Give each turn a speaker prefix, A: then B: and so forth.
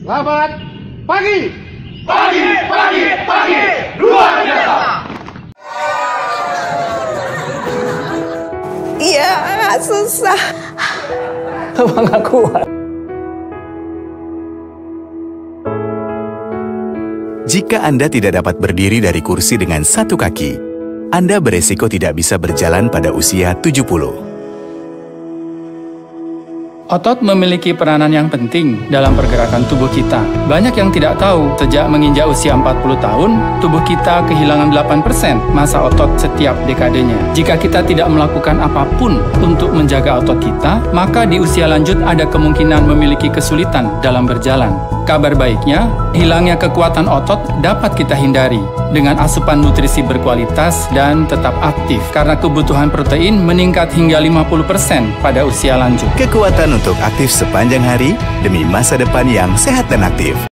A: Selamat pagi.
B: Pagi, luar biasa.
C: Iya, susah.
D: Abang gak kuat.
E: Jika Anda tidak dapat berdiri dari kursi dengan satu kaki, Anda beresiko tidak bisa berjalan pada usia 70.
D: Otot memiliki peranan yang penting dalam pergerakan tubuh kita. Banyak yang tidak tahu, sejak menginjak usia 40 tahun, tubuh kita kehilangan 8% massa otot setiap dekadenya. Jika kita tidak melakukan apapun untuk menjaga otot kita, maka di usia lanjut ada kemungkinan memiliki kesulitan dalam berjalan. Kabar baiknya, hilangnya kekuatan otot dapat kita hindari dengan asupan nutrisi berkualitas dan tetap aktif, karena kebutuhan protein meningkat hingga 50% pada usia lanjut.
E: Kekuatan untuk aktif sepanjang hari demi masa depan yang sehat dan aktif.